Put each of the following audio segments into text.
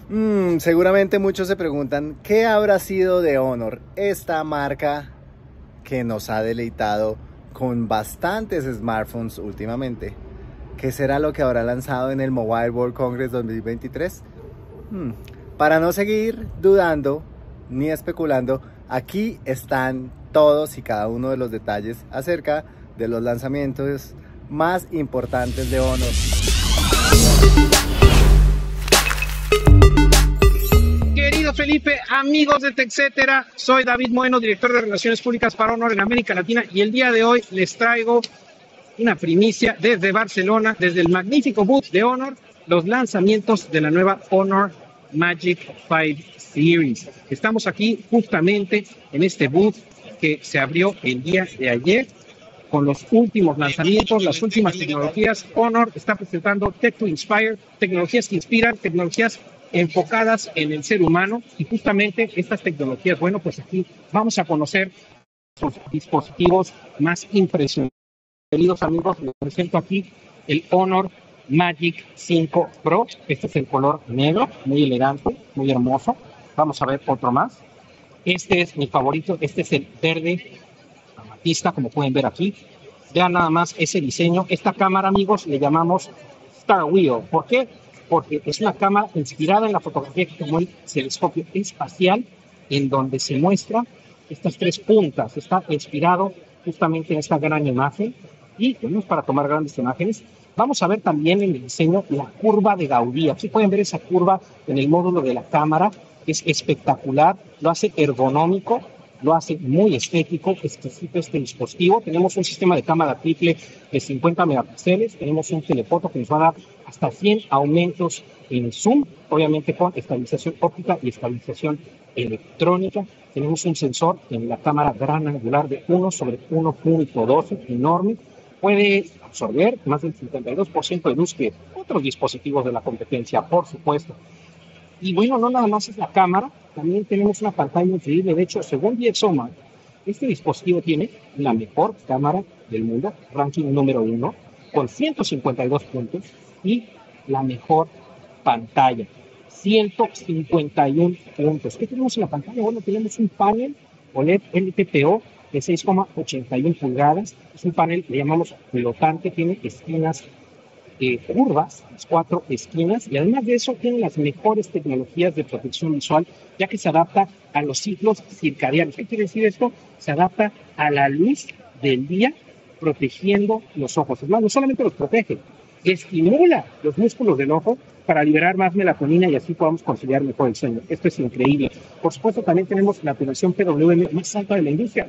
Seguramente muchos se preguntan, ¿qué habrá sido de Honor? Esta marca que nos ha deleitado con bastantes smartphones últimamente. ¿Qué será lo que habrá lanzado en el Mobile World Congress 2023? Para no seguir dudando ni especulando, aquí están todos y cada uno de los detalles acerca de los lanzamientos más importantes de Honor. Querido Felipe, amigos de TechCetera, soy David Moeno, director de Relaciones Públicas para Honor en América Latina, y el día de hoy les traigo una primicia desde Barcelona, desde el magnífico booth de Honor, los lanzamientos de la nueva Honor Magic 5 Series. Estamos aquí justamente en este booth que se abrió el día de ayer con los últimos lanzamientos, las últimas tecnologías. Honor está presentando Tech to Inspire, tecnologías que inspiran, tecnologías enfocadas en el ser humano, y justamente estas tecnologías, bueno, pues aquí vamos a conocer sus dispositivos más impresionantes. Queridos amigos, les presento aquí el Honor Magic 5 Pro. Este es el color negro, muy elegante, muy hermoso. Vamos a ver otro más. Este es mi favorito, este es el verde amatista, como pueden ver aquí. Vean nada más ese diseño. Esta cámara, amigos, le llamamos Star Wheel. ¿Por qué? Porque es una cámara inspirada en la fotografía que tomó el telescopio espacial, en donde se muestra estas tres puntas. Está inspirado justamente en esta gran imagen, y tenemos para tomar grandes imágenes. Vamos a ver también en el diseño la curva de Gaudí. Aquí pueden ver esa curva en el módulo de la cámara. Es espectacular, lo hace ergonómico, lo hace muy estético, exquisito este dispositivo. Tenemos un sistema de cámara triple de 50 megapíxeles, tenemos un telefoto que nos va a dar hasta 100 aumentos en zoom, obviamente con estabilización óptica y estabilización electrónica. Tenemos un sensor en la cámara gran angular de 1/1.12, enorme. Puede absorber más del 52% de luz que otros dispositivos de la competencia, por supuesto. Y bueno, no nada más es la cámara, también tenemos una pantalla increíble. De hecho, según DxOMark, este dispositivo tiene la mejor cámara del mundo, ranking número 1, con 152 puntos, y la mejor pantalla, 151 puntos. ¿Qué tenemos en la pantalla? Bueno, tenemos un panel OLED LTPO de 6,81 pulgadas. Es un panel, le llamamos flotante, tiene esquinas curvas, las 4 esquinas, y además de eso tiene las mejores tecnologías de protección visual, ya que se adapta a los ciclos circadianos. ¿Qué quiere decir esto? Se adapta a la luz del día, protegiendo los ojos. Es más, no solamente los protege, estimula los músculos del ojo para liberar más melatonina y así podamos conciliar mejor el sueño. Esto es increíble. Por supuesto, también tenemos la aplicación PWM más alta de la industria,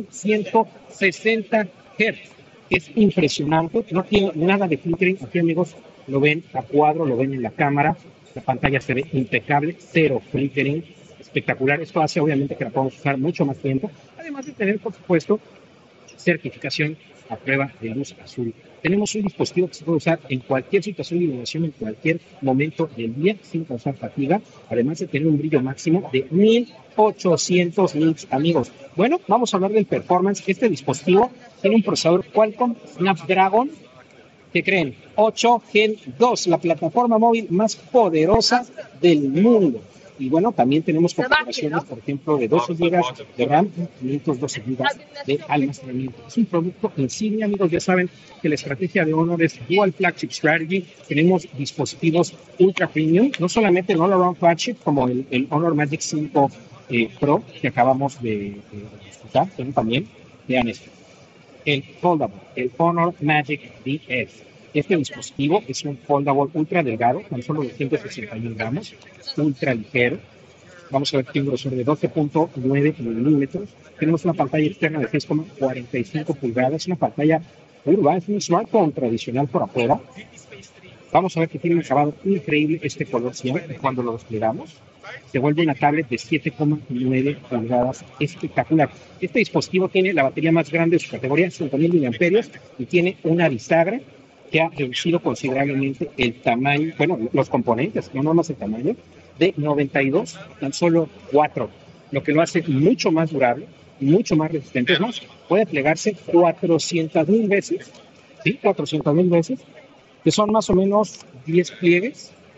2160 Hz. Es impresionante, no tiene nada de flickering. Aquí, amigos, lo ven a cuadro, lo ven en la cámara, la pantalla se ve impecable, cero flickering, espectacular. Esto hace obviamente que la podamos usar mucho más tiempo, además de tener, por supuesto, certificación a prueba de luz azul. Tenemos un dispositivo que se puede usar en cualquier situación de iluminación, en cualquier momento del día, sin causar fatiga, además de tener un brillo máximo de 1800 nits, amigos. Bueno, vamos a hablar del performance. Este dispositivo tiene un procesador Qualcomm Snapdragon, ¿qué creen? 8 Gen 2, la plataforma móvil más poderosa del mundo. Y bueno, también tenemos configuraciones, por ejemplo, de 12 GB de RAM y 512 GB de almacenamiento. Es un producto insignia, amigos. Ya saben que la estrategia de Honor es Dual Flagship Strategy. Tenemos dispositivos ultra premium, no solamente el All-Around Flagship, como el Honor Magic 5 Pro que acabamos de disfrutar, pero también, vean esto, el Foldable, el Honor Magic DS. Este dispositivo es un foldable ultra delgado, tan solo 261 gramos, ultra ligero. Vamos a ver que tiene un grosor de 12.9 milímetros. Tenemos una pantalla externa de 6,45 pulgadas, una pantalla curva, es un smartphone tradicional por afuera. Vamos a ver que tiene un acabado increíble este color cian, cuando lo desplegamos se vuelve una tablet de 7,9 pulgadas, espectacular. Este dispositivo tiene la batería más grande de su categoría, 5.000 mAh, y tiene una bisagra que ha reducido considerablemente el tamaño, bueno, los componentes, no más el tamaño, de 92 tan solo 4, lo que lo hace mucho más durable, mucho más resistente. Es más, puede plegarse 400,000 veces, ¿sí? 400,000 veces, que son más o menos 10 pliegues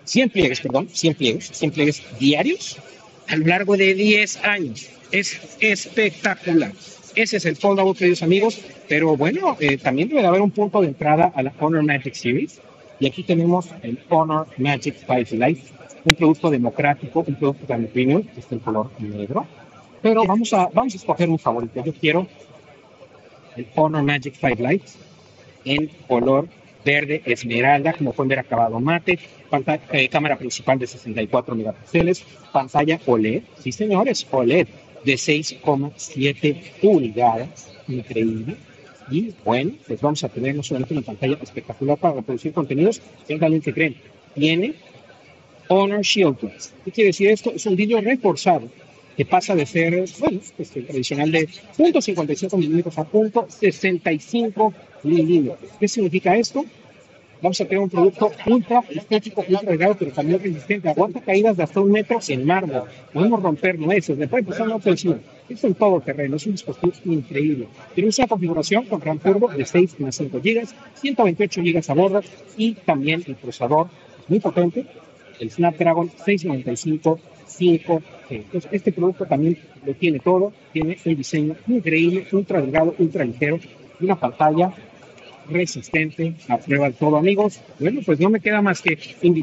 100 pliegues, perdón, 100 pliegues diarios a lo largo de 10 años. Es espectacular. Ese es el foldable, queridos amigos, pero bueno, también debe de haber un punto de entrada a la Honor Magic Series. Y aquí tenemos el Honor Magic 5 Lite, un producto democrático, un producto también premium, que está en color negro. Pero vamos a escoger un favorito. Yo quiero el Honor Magic 5 Lite en color verde esmeralda, como pueden ver, acabado mate, cámara principal de 64 megapíxeles, pantalla OLED, sí señores, OLED de 6,7 pulgadas, increíble. Y bueno, pues vamos a tener no solamente una pantalla espectacular para reproducir contenidos, sino también que creen, tiene Honor Shield Glass. ¿Qué quiere decir esto? Es un vidrio reforzado que pasa de ser, bueno, pues el tradicional de 0.55 milímetros a 0.65 milímetros. ¿Qué significa esto? Vamos a tener un producto ultra estético, ultra delgado, pero también resistente. Aguanta caídas de hasta 1 metro en mármol. Podemos romper nueces, le puede pasar una presión. Es un todo terreno, es un dispositivo increíble. Tenemos una configuración con RAM turbo de 6,5 GB, 128 GB a bordo y también el procesador muy potente, el Snapdragon 695 5G. Entonces, este producto también lo tiene todo, tiene un diseño increíble, ultra delgado, ultra ligero y una pantalla resistente a prueba de todo, amigos. Bueno, pues no me queda más que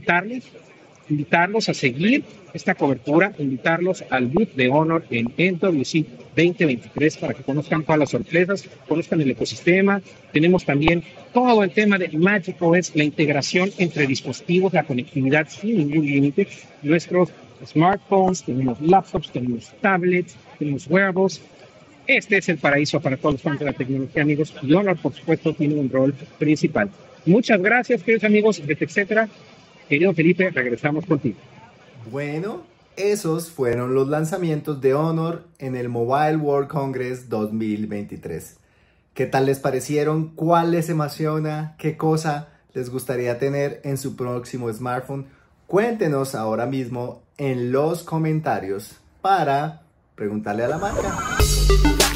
invitarlos a seguir esta cobertura, invitarlos al booth de Honor en MWC 2023 para que conozcan todas las sorpresas, conozcan el ecosistema. Tenemos también todo el tema de Magic OS, la integración entre dispositivos, la conectividad sin ningún límite, nuestros smartphones, tenemos laptops, tenemos tablets, tenemos wearables. Este es el paraíso para todos los fans de la tecnología, amigos, y Honor, por supuesto, tiene un rol principal. Muchas gracias, queridos amigos, etcétera. Querido Felipe, regresamos contigo. Bueno, esos fueron los lanzamientos de Honor en el Mobile World Congress 2023. ¿Qué tal les parecieron? ¿Cuál les emociona? ¿Qué cosa les gustaría tener en su próximo smartphone? Cuéntenos ahora mismo en los comentarios para preguntarle a la marca.